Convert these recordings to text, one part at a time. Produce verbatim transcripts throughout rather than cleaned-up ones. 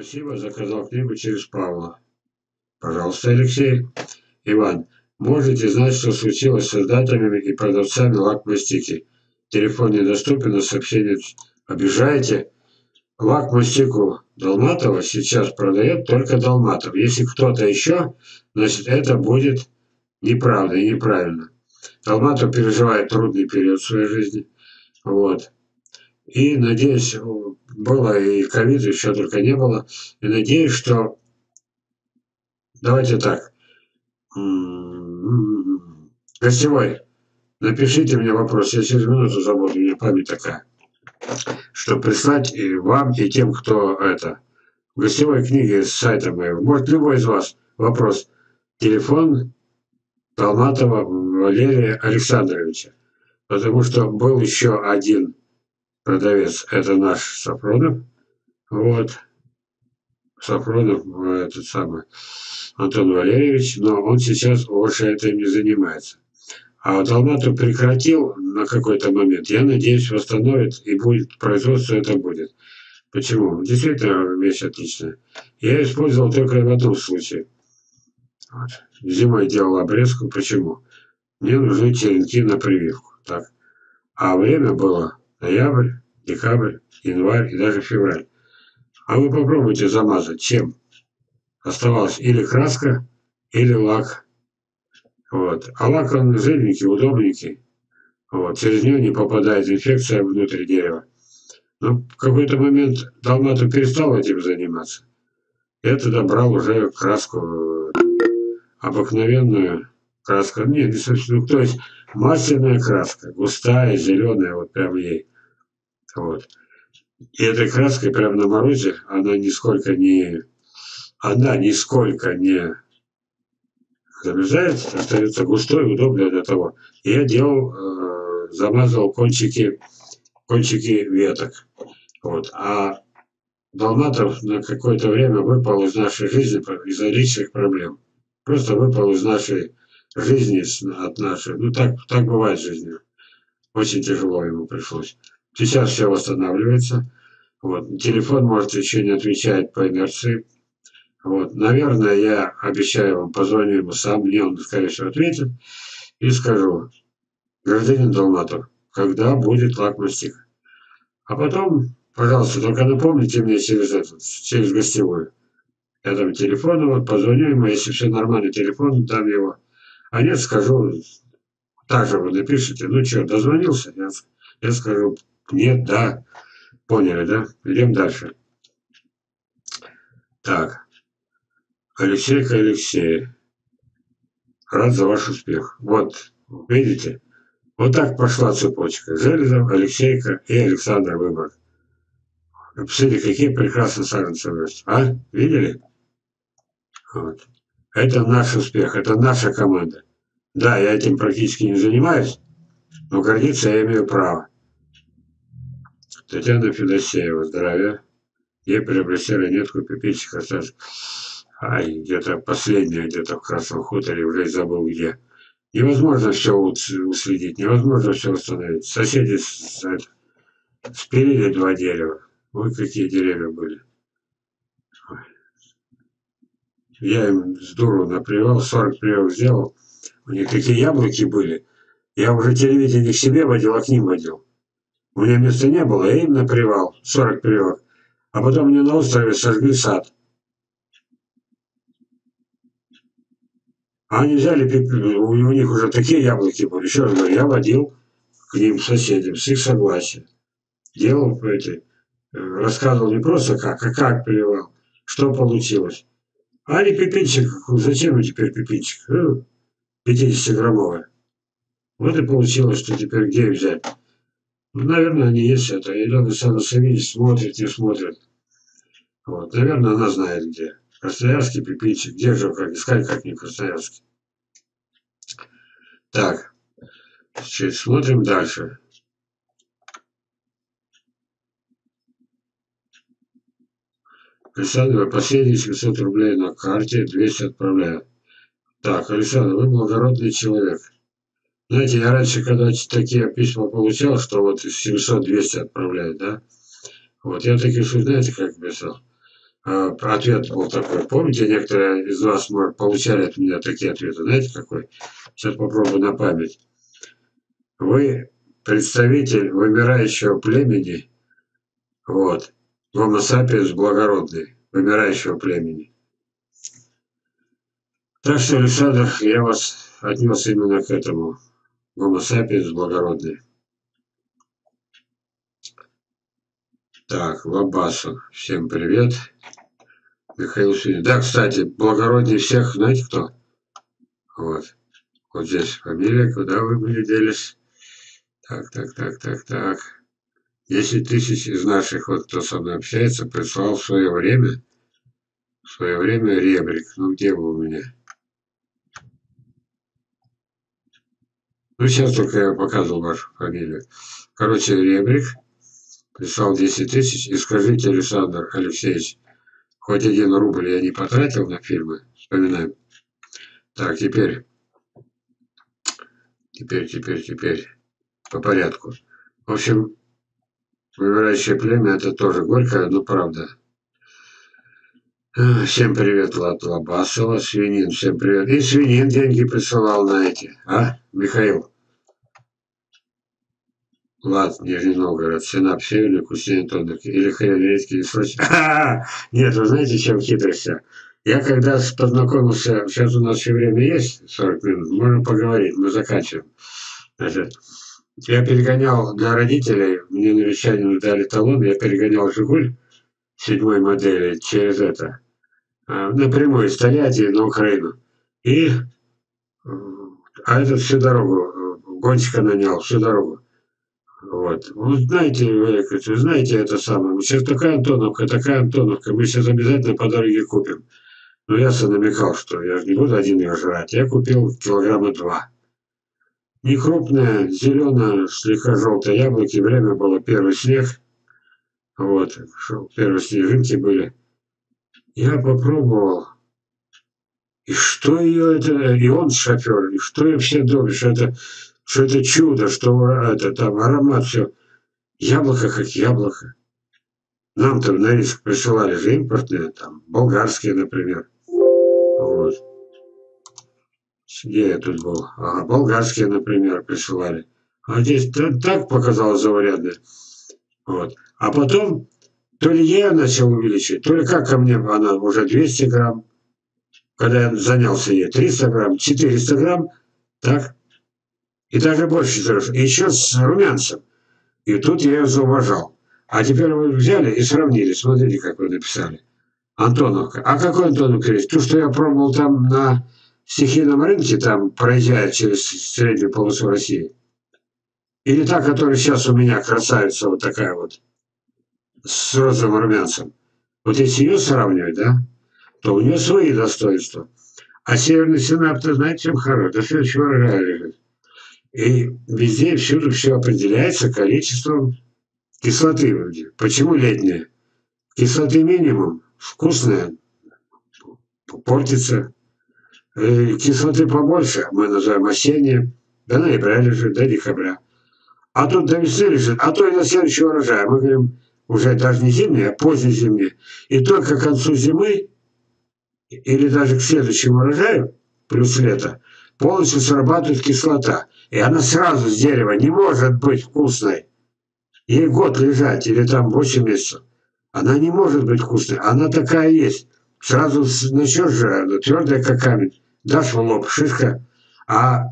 Спасибо, заказал книгу через Павла. Пожалуйста, Алексей. Иван, можете знать, что случилось с создателями и продавцами лак-мастики? Телефон недоступен, а сообщение обижаете? Лак-мастику Долматова сейчас продает только Долматов. Если кто-то еще, значит это будет неправда и неправильно. Долматов переживает трудный период в своей жизни. Вот. И надеюсь, было и ковид, еще только не было. И надеюсь, что... Давайте так. Гостевой, напишите мне вопрос. Я через минуту забуду, у меня память такая. Что прислать и вам, и тем, кто это... В гостевой книге с сайта моего. Может, любой из вас вопрос. Телефон Долматова Валерия Александровича. Потому что был еще один продавец. Это наш Сафронов. Вот. Сафронов, этот самый Антон Валерьевич, но он сейчас больше этим не занимается. А Долматов прекратил на какой-то момент. Я надеюсь, восстановит и будет производство, это будет. Почему? Действительно, вещь отличная. Я использовал только в одном случае. Вот. Зимой делал обрезку. Почему? Мне нужны черенки на прививку. Так. А время было ноябрь, декабрь, январь и даже февраль. А вы попробуйте замазать. Чем? Оставалась или краска, или лак. Вот. А лак он жирненький, удобненький. Вот. Через него не попадает инфекция внутрь дерева. Но в какой-то момент Долматов перестал этим заниматься. Я тогда брал уже краску, обыкновенную краску. Нет, не совсем. Ну, то есть масляная краска, густая, зеленая, вот прям ей. Вот. И этой краской прям на морозе она нисколько не... Она нисколько не замерзает, остается густой, удобно для того. И я делал, э, замазывал кончики, кончики веток. Вот. А Долматов на какое-то время выпал из нашей жизни из-за личных проблем. Просто выпал из нашей жизни, от нашей. Ну так, так бывает в жизни. Очень тяжело ему пришлось. Сейчас все восстанавливается. Вот. Телефон, может, еще не отвечает по инерции. Вот. Наверное, я обещаю вам, позвоню ему сам, мне он, скорее всего, ответит. И скажу: гражданин Долматов, когда будет лак-мастик? А потом, пожалуйста, только напомните мне через этот, через гостевую. Я там телефон, вот, позвоню ему, если все нормально, телефон, дам его. А нет, скажу, так же вы напишите, ну что, дозвонился? Я, я скажу, нет, да. Поняли, да? Идем дальше. Так. Алексейка Алексей. Рад за ваш успех. Вот, видите? Вот так пошла цепочка. Железов, Алексейка и Александр Выборг. Посмотрите, какие прекрасные саженцы растут. А? Видели? Вот. Это наш успех, это наша команда. Да, я этим практически не занимаюсь, но гордиться я имею право. Татьяна Федосеева, здравия. Ей приобрести ранетку пипичек осталось. Ай, где-то последняя, где-то в Красном хуторе, уже забыл где. Невозможно все уследить, невозможно все установить. Соседи спилили два дерева. Ой, какие деревья были. Я им с дуру напривал, сорок прививок сделал. У них такие яблоки были. Я уже телевидение к себе водил, а к ним водил. У меня места не было, я им напривал сорок прививок. А потом мне на острове сожгли сад. А они взяли, у них уже такие яблоки были. Еще раз говорю, я водил к ним, соседям, с их согласия. Делал эти, рассказывал не просто как, а как прививал, что получилось. А не пипинчик, зачем им теперь пипинчик? пятидесятиграммовый. Вот и получилось, что теперь где взять. Ну, наверное, они есть это. Елена Савельевич смотрит, не смотрит. Вот. Наверное, она знает где. Красноярский пипинчик. Где же, как искать, как не Красноярский. Так. Значит, смотрим дальше. Александр, последние семьсот рублей на карте, двести отправляю. Так, Александр, вы благородный человек. Знаете, я раньше, когда такие письма получал, что вот семьсот двести отправляют, да? Вот, я такие, знаете, как писал? э, ответ был такой. Помните, некоторые из вас, может, получали от меня такие ответы? Знаете, какой? Сейчас попробую на память. Вы представитель вымирающего племени, вот, Homo sapiens благородный, вымирающего племени. Так что, Александр, я вас отнес именно к этому. Homo sapiens благородный. Так, Лабасу. Всем привет. Михаил Свинин. Да, кстати, благороднее всех, знаете кто? Вот. Вот здесь фамилия, куда вы были делись. Так, так, так, так, так. десять тысяч из наших, вот кто со мной общается, прислал в свое время, в свое время ребрик. Ну, где вы у меня? Ну, сейчас только я показывал вашу фамилию. Короче, ребрик прислал десять тысяч. И скажите, Александр Алексеевич, хоть один рубль я не потратил на фильмы. Вспоминаем. Так, теперь. Теперь, теперь, теперь. По порядку. В общем, вымирающее племя это тоже горькое, но правда. Всем привет, Лад Лабасова, Свинин, всем привет. И Свинин деньги присылал на эти, а, Михаил? Лад, Нижний Новгород, Сенап, Северный, Кусень, Антонов, или хрен редкий, или срочно. Нет, вы знаете, чем хитрость-то? Я когда познакомился, сейчас у нас еще время есть, сорок минут, можем поговорить, мы заканчиваем. Значит, я перегонял для родителей, мне на вещание дали талон, я перегонял «Жигуль» седьмой модели через это, напрямую из Тольятти на Украину. И, а этот всю дорогу, гонщика нанял, всю дорогу. Вот. Вы знаете, вы знаете это самое. Сейчас такая Антоновка, такая Антоновка, мы сейчас обязательно по дороге купим. Но я намекал, что я же не буду один ее жрать. Я купил килограмма два. Не крупное, зеленое, слегка желтое яблоки. Время было первый снег. Вот. Первые снежинки были. Я попробовал. И что ее это, и он шофер, и что я все думаю, что это, что это чудо, что это там аромат, все. Яблоко как яблоко. Нам-то на риск присылали же импортные, там, болгарские, например. Вот. Где я тут был? Ага, болгарские, например, присылали. А здесь так показалось заурядно. Вот. А потом, то ли я начал увеличивать, то ли как ко мне, она уже двести грамм. Когда я занялся ей, триста грамм, четыреста грамм, так? И даже больше, и еще с румянцем. И тут я ее зауважал. А теперь вы взяли и сравнили. Смотрите, как вы написали. Антоновка. А какой Антоновка есть? То, что я пробовал там на стихийном рынке, там, проезжая через среднюю полосу России. Или та, которая сейчас у меня красавица вот такая вот, с розовым румянцем. Вот если ее сравнивать, да, то у нее свои достоинства. А северный сенап, ты знаете, чем хорош? До следующего рога лежит. И везде и всюду все определяется количеством кислоты. Почему летняя? Кислоты минимум, вкусная, портится. И кислоты побольше, мы называем осенняя, до ноября лежит, до декабря. А тут до весны лежит, а то и до следующего урожая. Мы говорим, уже даже не зимняя, а позднезимняя. И только к концу зимы, или даже к следующему урожаю, плюс лето, полностью срабатывает кислота. И она сразу с дерева не может быть вкусной. Ей год лежать, или там восемь месяцев. Она не может быть вкусной. Она такая есть. Сразу начнешь же, она твердая, как камень. Дашь в лоб, шишка. А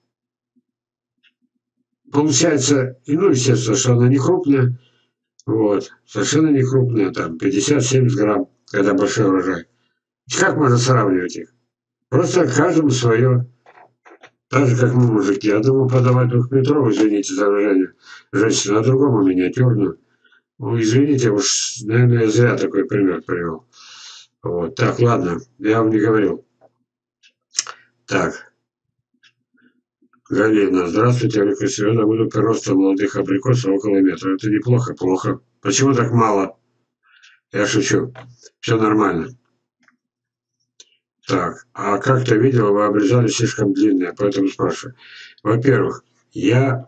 получается, ну, естественно, что она не крупная. Вот. Совершенно не крупная. Там пятьдесят-семьдесят грамм, когда большой урожай. Как можно сравнивать их? Просто каждому свое. Так же, как мы, мужики. Я думаю, подавать двухметровую, извините за выражение, женщину, а другому миниатюрную. Ну, извините, уж, наверное, я зря такой пример привел. Вот. Так, ладно, я вам не говорил. Так. Галина, здравствуйте, Олег Середа, буду прироста молодых абрикосов около метра. Это неплохо, плохо. Почему так мало? Я шучу. Все нормально. Так, а как-то видел, вы обрезали слишком длинное, поэтому спрашиваю. Во-первых, я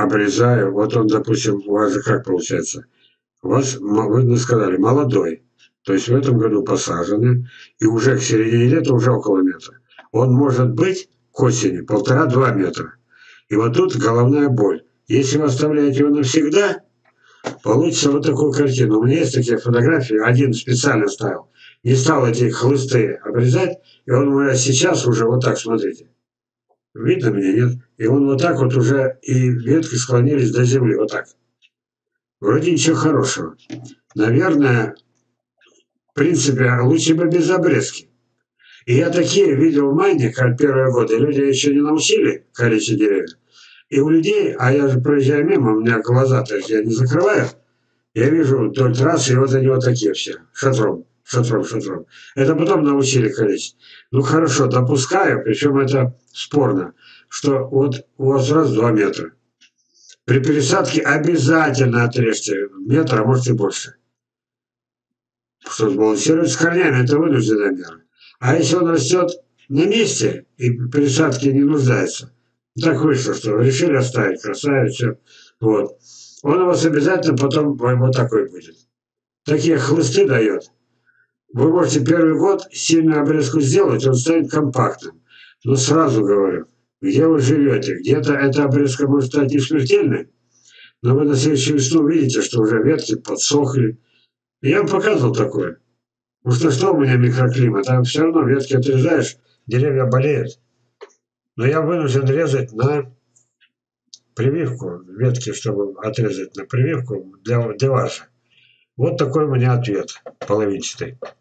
обрезаю, вот он, допустим, у вас же как получается? У вас, вы мне сказали, молодой. То есть в этом году посажены, и уже к середине лета уже около метра. Он может быть к осени полтора-два метра. И вот тут головная боль. Если вы оставляете его навсегда, получится вот такую картину. У меня есть такие фотографии, один специально ставил. Не стал эти хлысты обрезать, и он у меня сейчас уже вот так, смотрите. Видно мне, нет? И он вот так вот уже, и ветки склонились до земли, вот так. Вроде ничего хорошего. Наверное, в принципе, лучше бы без обрезки. И я такие видел в Майне, как первые годы, люди еще не научили количество деревьев. И у людей, а я же проезжаю мимо, у меня глаза, то есть я не закрываю, я вижу вдоль трассы, и вот они вот такие все, шатром, шатром, шатром. Это потом научили количество. Ну хорошо, допускаю, причем это спорно, что вот у вас раз два метра. При пересадке обязательно отрежьте метр, а может и больше. Что сбалансировать с корнями, это вынужденная мера. А если он растет на месте и пересадки не нуждается, так вышло, что решили оставить, красавец, все. Вот. Он у вас обязательно потом вот такой будет. Такие хлысты дает. Вы можете первый год сильную обрезку сделать, он станет компактным. Но сразу говорю, где вы живете, где-то эта обрезка может стать не смертельной, но вы на следующую весну увидите, что уже ветки подсохли. И я вам показывал такое. Уж на что у меня микроклимат, там все равно ветки отрезаешь, деревья болеют. Но я вынужден резать на прививку, ветки, чтобы отрезать на прививку для, для вас. Вот такой у меня ответ половинчатый.